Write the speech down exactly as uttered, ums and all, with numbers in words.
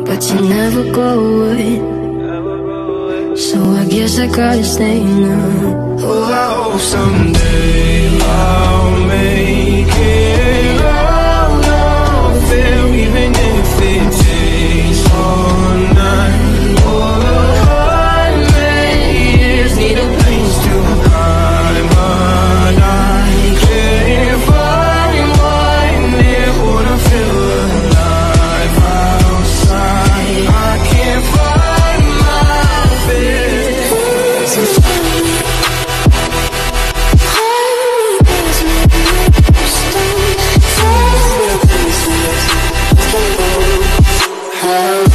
but you never go away. So I guess I gotta stay now. Oh, I hope someday I'll make it out of there, even if it takes all night or a hundred years. Need a place to hide, but I can't find one that would feel alive outside. I can't find my fear. How